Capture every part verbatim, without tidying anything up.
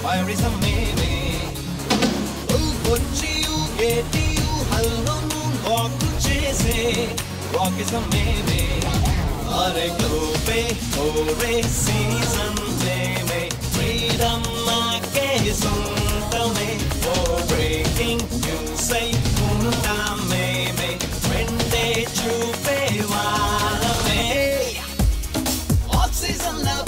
Where is a maybe? Oh, what you get you? Hello, moon, walk to chase it. Rock is a maybe. Are globe, ore season me. Freedom, my case on me. Oh, breaking news, say, Punta maybe. When they chupe, wala me. Oxygen love.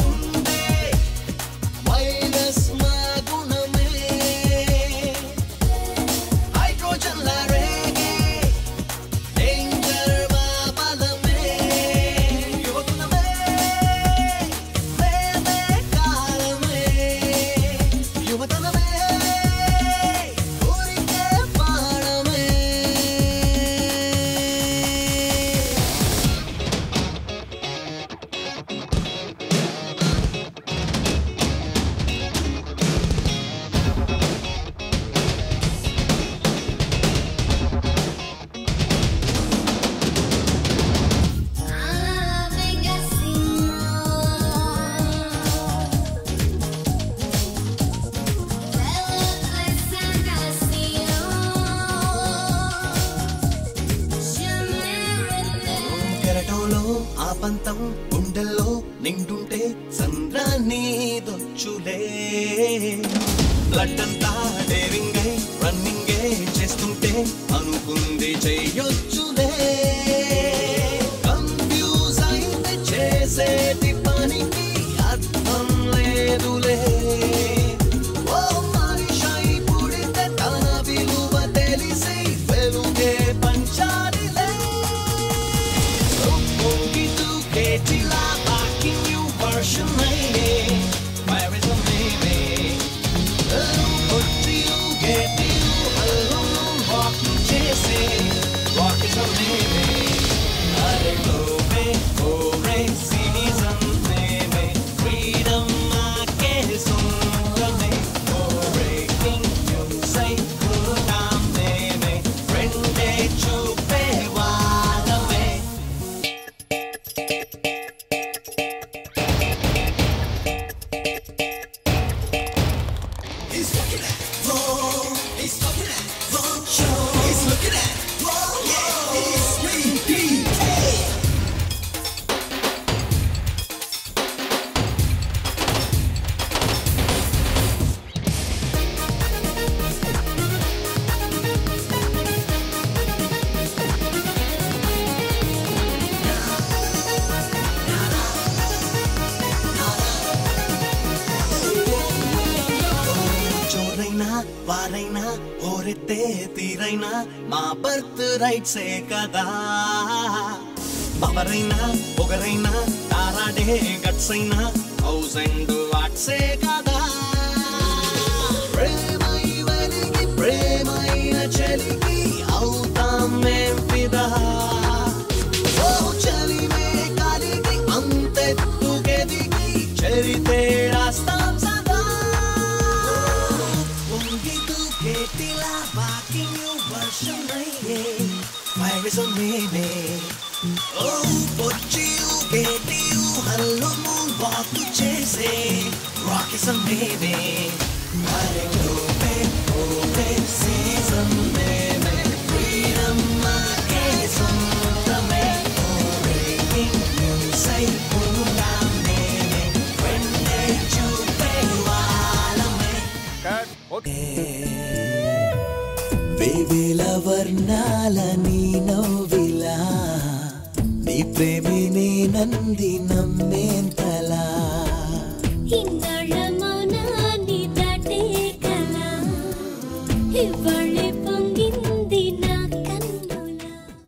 పంతం గుండెల్లో నిండుంటే సంద్రాన్ని దొచ్చులే blood అంతా daring అయి running చేస్తుంటే అనుకుంది చెయ్యొచ్చులే confuse అయితే చేసేటి పనికి అర్థం లేదులే ఓ మనిషై పుడితే తన విలువ తెలిసి వెలుగే పంచాలిలే Tila back in new version maybe. Where is a maybe? Oh, what do you get you? Alone walk to chase it. Rock is a maybe. Are globe, ore season maybe. Freedom, my case on me. Oh, breaking news, say, good on maybe. Friend, they chupe, wala me. వారైనా ఓరెత్తే తీరైనా మా birth రైట్సే కదా పవరైనా పొగరైనా తారాడే guts అయినా thousand వాట్సే కదా ప్రేమై వెలిగి ప్రేమైన చెలికి అవుతాం మేం ఫిదా ఓ చలిమే కలిగి అంతెత్తుకెదిగి చరితే రాస్తాం Tila back in new version maybe. Where is a maybe? Oh, what you get you? Hello moon, walk to chase it. Rock is a maybe. Are globe, ore season maybe. Freedom, my case on me. Oh, breaking news, say, Punta maybe. When they chupe, wala me. Cut. Okay. వేవేల వర్ణాల నీ నవ్విలా నీ ప్రేమిని నంది నమ్మేంతలా ఇన్నాళ్ళ మౌనాన్ని దాటే కలా ఇవ్వాలి